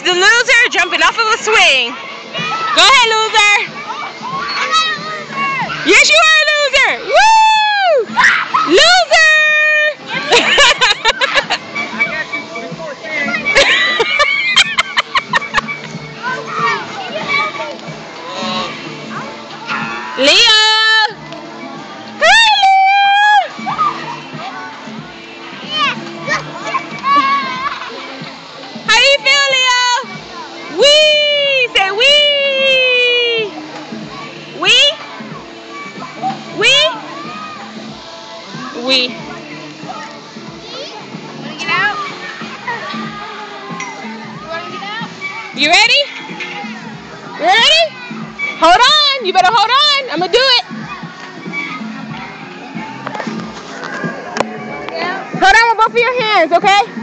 is the loser jumping off of a swing. Go ahead, loser. Yes, you are a loser. Woo! Loser! Leo! Hi, Leo! How do you feel, Leo? Wee! Say wee! Wee? Wee? Wee. Wanna get out? You wanna get out? You ready? You ready? Hold on. You better hold on. I'm gonna do it. Hold on with both of your hands, okay?